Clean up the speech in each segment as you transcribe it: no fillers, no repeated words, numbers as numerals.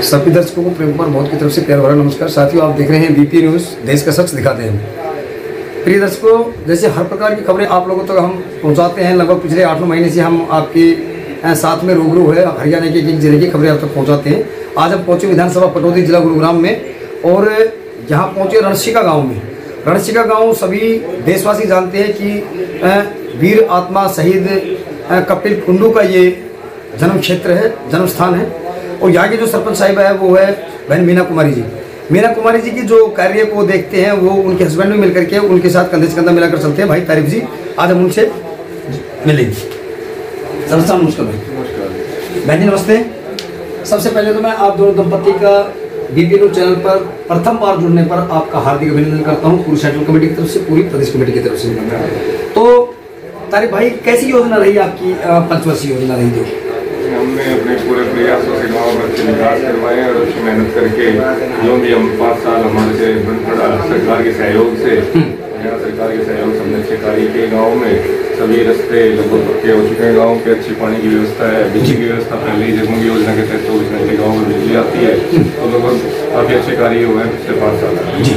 सभी दर्शकों को प्रेम कुमार मौत की तरफ से प्यार भरा नमस्कार। साथियों, आप देख रहे हैं बीपी न्यूज़, देश का सच दिखाते हैं। प्रिय दर्शकों, जैसे हर प्रकार की खबरें आप लोगों तक हम पहुंचाते हैं, लगभग पिछले 8-9 महीने से हम आपके साथ में रूबरू है हरियाणा के एक जिले की खबरें आप तक पहुँचाते हैं। आज हम पहुँचे विधानसभा पटौदी जिला गुरुग्राम में, और यहाँ पहुँचे रणशिका गाँव में। रणशिका गाँव सभी देशवासी जानते हैं कि वीर आत्मा शहीद कपिल कुंडू का ये जन्म क्षेत्र है, जन्म स्थान है। और यहाँ की जो सरपंच साहिबा है वो है बहन मीना कुमारी जी। मीना कुमारी जी की जो कार्य को देखते हैं वो उनके हस्बैंड भी मिलकर के उनके साथ कंधे से कंधा मिलाकर चलते हैं। भाई तारीफ जी, आज हम उनसे मिलेंगे। नमस्कार भाई। बहन जी नमस्ते। सबसे पहले तो मैं आप दोनों दंपति का बीपी न्यूज़ चैनल पर प्रथम बार जुड़ने पर आपका हार्दिक अभिनंदन करता हूँ, पूरी सेंट्रल कमेटी की तरफ से, पूरी प्रदेश कमेटी की तरफ से। तो तारीफ भाई, कैसी योजना रही आपकी, पंचवर्षीय योजना रही जो हमने अपने पूरे प्रयासों से गाँव में अच्छे विकास करवाए और अच्छी मेहनत करके जो भी हम 5 साल हमारे से बन पड़ा सरकार के सहयोग से, यहाँ सरकार के सहयोग से हमने अच्छे कार्य किए। गाँव में सभी रास्ते लगभग पक्के हो चुके हैं, गाँव पे अच्छी पानी की व्यवस्था है, बिजली की व्यवस्था पहले ही जगमूंगी योजना के तहत 24 घंटे गाँव में बिजली आती है। तो लगभग काफ़ी अच्छे कार्य हुए हैं पिछले 5 साल जी।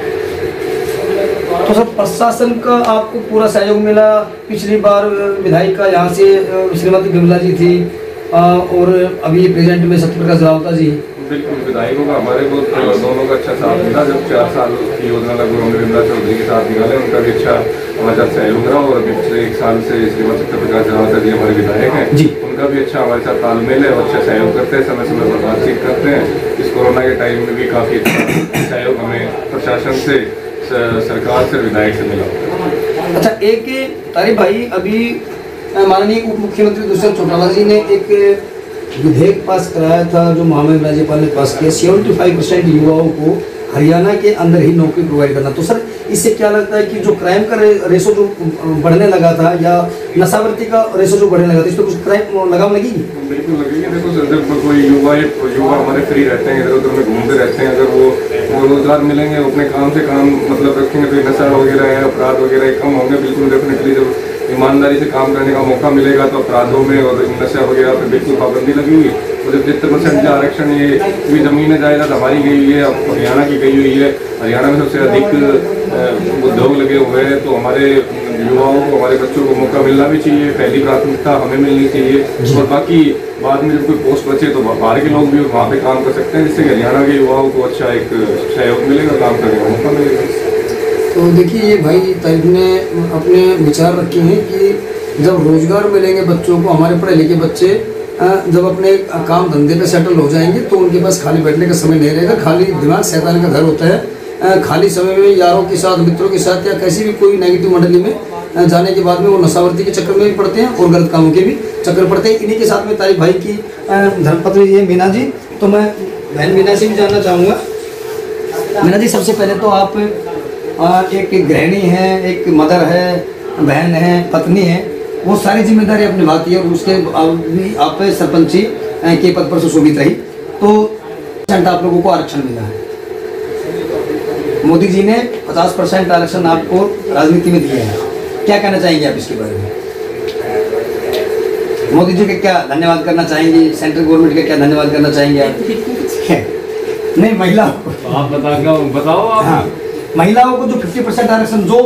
तो सर, प्रशासन का आपको पूरा सहयोग मिला। पिछली बार विधायिका यहाँ से श्रीमती विमला जी थी, और अभी प्रेजेंट में सत्यप्रकाश रावता जी। बिल्कुल, विधायकों का हमारे को दोनों का अच्छा साथ मिला। जब 4 साल की योजना लगभग हमने विमला चौधरी के साथ निकाले, उनका भी अच्छा हमारे साथ सहयोग रहा। और अभी पिछले 1 साल से श्रीमती सत्यप्रकाश रावता जी हमारे विधायक हैं जी, उनका भी अच्छा हमारे साथ तालमेल है और अच्छा सहयोग करते हैं, समय समय पर बातचीत करते हैं। इस कोरोना के टाइम में भी काफ़ी अच्छा सहयोग हमें प्रशासन से, सरकार से, विधायक से मिला। अच्छा, एक तारीफ भाई, अभी माननीय उप मुख्यमंत्री दुष्यंत चौटाला जी ने एक विधेयक पास कराया था जो महामहिम राज्यपाल ने पास किया, 75% युवाओं को हरियाणा के अंदर ही नौकरी प्रोवाइड करना। तो सर, इससे क्या लगता है कि जो क्राइम का रेशो जो बढ़ने लगा था, या नशावृत्ति का रेशो जो बढ़ने लगा था, इस पर कुछ क्राइम लगाम लगेगी? बिल्कुल लगेगी। देखो, जब कोई युवा हमारे फ्री रहते हैं, इधर उधर में घूमते रहते हैं, अगर वो रोजगार मिलेंगे, अपने काम से काम मतलब रखेंगे, तो नशा वगैरह है, अपराध वगैरह कम होंगे। बिल्कुल डेफिनेटली जब ईमानदारी से काम करने का मौका मिलेगा तो अपराधों में और नशा वगैरह पर बिल्कुल पाबंदी लगी हुई। और जब 70% आरक्षण ये भी ज़मीन जायदाद हमारी गई हुई है, अब हरियाणा की गई हुई है, हरियाणा में सबसे अधिक उद्योग लगे हुए हैं, तो हमारे युवाओं को, हमारे बच्चों को मौका मिलना भी चाहिए। पहली प्राथमिकता हमें मिलनी चाहिए, और बाकी बाद में जब कोई पोस्ट बचे तो बाहर के लोग भी वहाँ पे काम कर सकते हैं, जिससे हरियाणा के युवाओं को अच्छा एक सहयोग मिलेगा, काम करने का मौका मिलेगा। तो देखिए, ये भाई तारीफ ने अपने विचार रखे हैं कि जब रोजगार मिलेंगे बच्चों को, हमारे पढ़े लिखे बच्चे जब अपने काम धंधे पे सेटल हो जाएंगे तो उनके पास खाली बैठने का समय नहीं रहेगा। खाली दिमाग शैतान का घर होता है। खाली समय में यारों के साथ, मित्रों के साथ, या किसी भी कोई नेगेटिव मंडली में जाने के बाद में वो नशावर्ती के चक्कर में भी पड़ते हैं और गलत कामों के भी चक्कर पड़ते हैं। इन्हीं के साथ में तारीफ भाई की धर्मपत्नी ये मीना जी। तो मैं बहन मीना से भी जानना चाहूँगा। मीना जी, सबसे पहले तो आप एक गृहिणी है, एक मदर है, बहन है, पत्नी है, वो सारी जिम्मेदारी अपनी निभाती है, और उसके भी आप सरपंची के पद पर सुशोभित रही। तो आप लोगों को आरक्षण मिला है। मोदी जी ने 50% आरक्षण आपको राजनीति में दिया है। क्या कहना चाहेंगे आप इसके बारे में? मोदी जी का क्या धन्यवाद करना चाहेंगे? सेंट्रल गवर्नमेंट का क्या धन्यवाद करना चाहेंगे आप? नहीं, महिलाओं को आप बताओ आप। हाँ, महिलाओं को जो 50% आरक्षण जो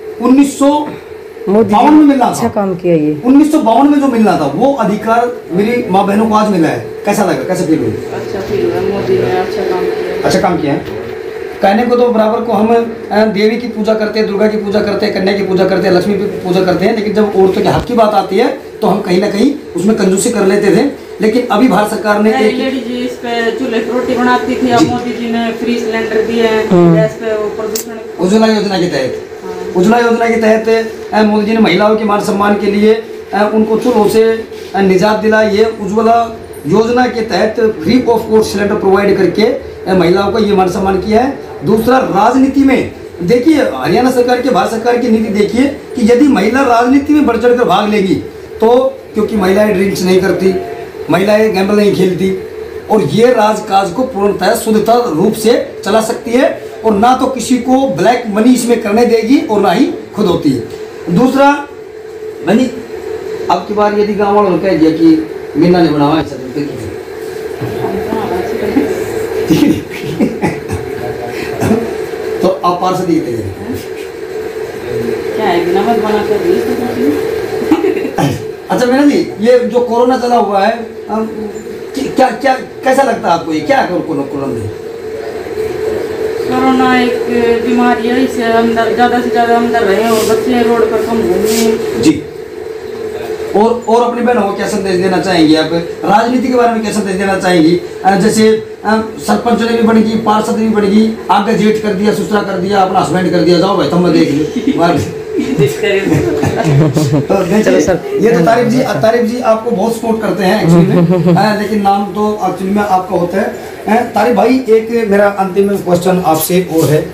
1952 में मिलना था, अच्छा काम किया ये। 1952 में जो मिलना था, वो अधिकार मेरी माँ बहनों को आज मिला है। कैसा लगा, कैसे फील हुई? अच्छा फील हुआ, मोदी ने अच्छा काम किया है। कहने को तो बराबर को हम देवी की पूजा करते हैं, दुर्गा की पूजा करते हैं, कन्या की पूजा करते हैं, लक्ष्मी की पूजा करते हैं, लेकिन जब औरतों के हक की बात आती है तो हम कहीं ना कहीं उसमें कंजूसी कर लेते थे। लेकिन अभी भारत सरकार ने लेडीज इस पे चूल्हे पर रोटी बनाती थी, अब मोदी जी ने फ्री सिलेंडर दिए हैं, गैस पे प्रदूषण। उज्ज्वला योजना के तहत, उज्ज्वला योजना के तहत मोदी जी ने महिलाओं के मान सम्मान के लिए उनको चूल्हों से निजात दिलाई। ये उज्ज्वला योजना के तहत free of cost cylinder provide करके महिलाओं को ये मान सम्मान किया है। दूसरा, राजनीति में देखिए, हरियाणा सरकार के, भारत सरकार की नीति देखिए कि यदि महिला राजनीति में बढ़ चढ़ कर भाग लेगी तो, क्योंकि महिलाएं ड्रिंक्स नहीं करती, महिलाएं गैम्बल नहीं खेलती, और ये राजकाज को पूर्णतः शुद्धता रूप से चला सकती है, और ना तो किसी को ब्लैक मनी इसमें करने देगी और ना ही खुद होती है। दूसरा, बनी अब की बार यदि गाँव वालों ने कह दिया कि मीना ने बनावा, तो आप पार्षद ही थे क्या है, नमक बना कर दी तो अच्छा मीना जी, ये जो कोरोना चला हुआ है, क्या क्या कैसा लगता है आपको? ये क्या है कोरोना में? कोरोना एक बीमारी है, इससे अंदर ज़्यादा से ज़्यादा अंदर रहे और बच्चे रोड पर कम घूमे जी। और अपनी बहनों को क्या संदेश देना चाहेंगी आप? राजनीति के बारे में क्या संदेश देना चाहेंगी? जैसे सरपंच ने भी बनेगी, पार्षद भी बनेगी, आगे जेठ कर दिया, सुसरा कर दिया, अपना हस्बैंड कर दिया, जाओ भाई तुम देख लो। तो देखिए सर, ये तो तारिफ जी आपको बहुत सपोर्ट करते हैं एक्चुअली में, लेकिन नाम तो एक्चुअली में आपका होता है। तारिफ भाई, एक मेरा अंतिम क्वेश्चन आपसे और है,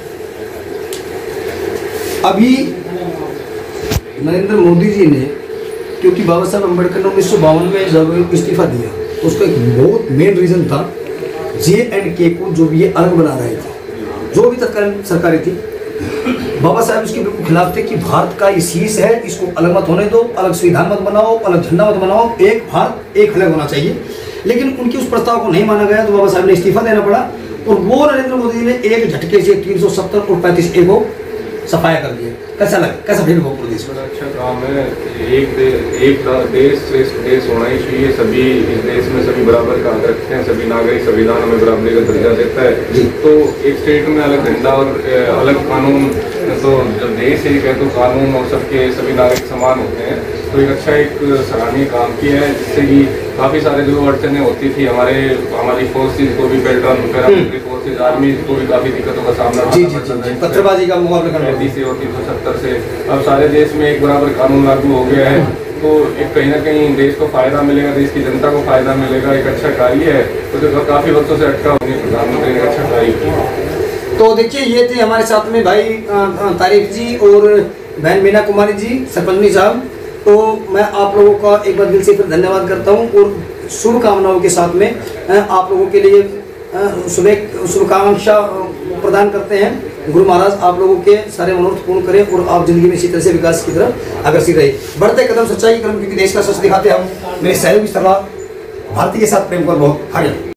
अभी नरेंद्र मोदी जी ने, क्योंकि बाबा साहब अम्बेडकर ने 1952 में जब इस्तीफा दिया तो उसका एक बहुत मेन रीज़न था J&K को जो भी ये अलग बना रहे थे, जो भी तत्कालीन सरकारें थी, बाबा साहब इसके बिल्कुल खिलाफ थे कि भारत का ये शीश है, इसको अलग मत होने दो, अलग संविधान मत बनाओ, अलग झंडा मत बनाओ, एक भारत एक अलग होना चाहिए। लेकिन उनके उस प्रस्ताव को नहीं माना गया तो बाबा साहब ने इस्तीफा देना पड़ा और वो नरेंद्र मोदी जी ने एक झटके से 370 और 35A को सफाया कर दिया। कैसा फील हुआ प्रदेश में? अच्छा काम है, एक देश श्रेष्ठ देश होना ही चाहिए। सभी इस देश में सभी बराबर का हक रखते हैं, सभी नागरिक, संविधान हमें बराबरी का दर्जा देता है। तो एक स्टेट में अलग झंडा और अलग कानून, तो जब देश एक है तो कानून और सभी नागरिक समान होते हैं। तो एक अच्छा एक सराहनीय काम किया है, जिससे कि काफ़ी सारे जो अड़चने होती थी हमारी फोर्सेज को भी, पैरामिलिट्री फोर्सेज, आर्मी को भी काफ़ी दिक्कतों का सामना करना पड़ता है, पत्थरबाजी का मुकाबला करना 35 से और 370 से। अब सारे देश में एक बराबर कानून लागू हो गया है, तो एक कहीं ना कहीं देश को फायदा मिलेगा, देश की जनता को फायदा मिलेगा। एक अच्छा कार्य है, तो काफ़ी वक्तों से अटका होने प्रधानमंत्री ने अच्छा कार्य किया। तो देखिए, ये थे हमारे साथ में भाई तारिफ जी और बहन मीना कुमारी जी, सरपंच साहब। तो मैं आप लोगों का एक बार दिल से फिर धन्यवाद करता हूँ और शुभकामनाओं के साथ में आप लोगों के लिए शुभकामना प्रदान करते हैं। गुरु महाराज आप लोगों के सारे मनोरथ पूर्ण करें और आप जिंदगी में इसी तरह से विकास की तरफ अग्रसर रहे, बढ़ते कदम सच्चाई कदम, क्योंकि देश का सच दिखाते हम। मेरे सहयोगी सलाह भारती के साथ प्रेम कर बहुत आगे।